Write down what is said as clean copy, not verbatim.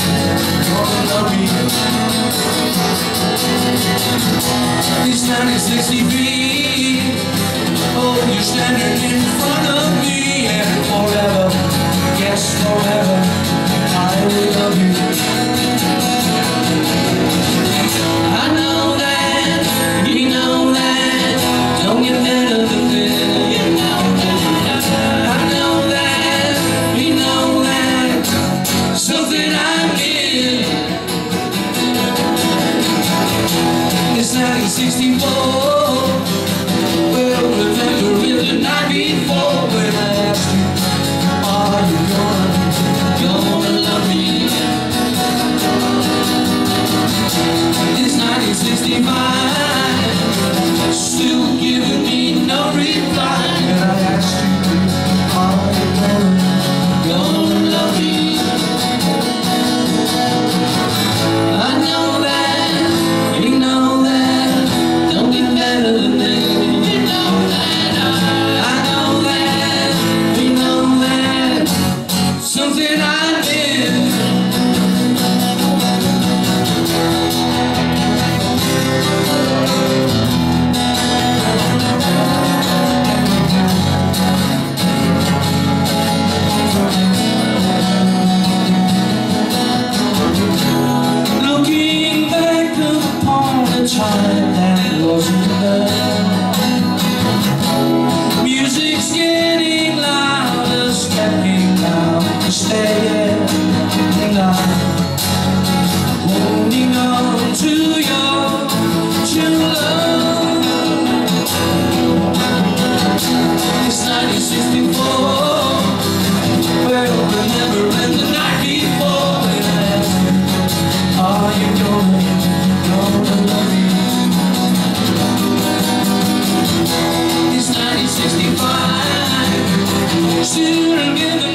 gonna love me. It's 1963. Oh, you're standing in front of me, and forever, yes, forever, I will love you. I know that, you know that, don't get better than this. You know that, I know that, you know that, something I did. It's 1964. Well, remember it the night before when I asked you, are you gonna love me? It's 1965, still giving me no reply. And I asked you, are you gonna love me? I know that, you know that, don't get better than that. You know that, I know that, you know that, something I did. Looking back upon the time that wasn't there, music's getting louder, stepping out to stay, and I'm holding on to your true love. It's 1964. Well, remembering the night before when I asked you, are you gonna love me? It's 1965. Still giving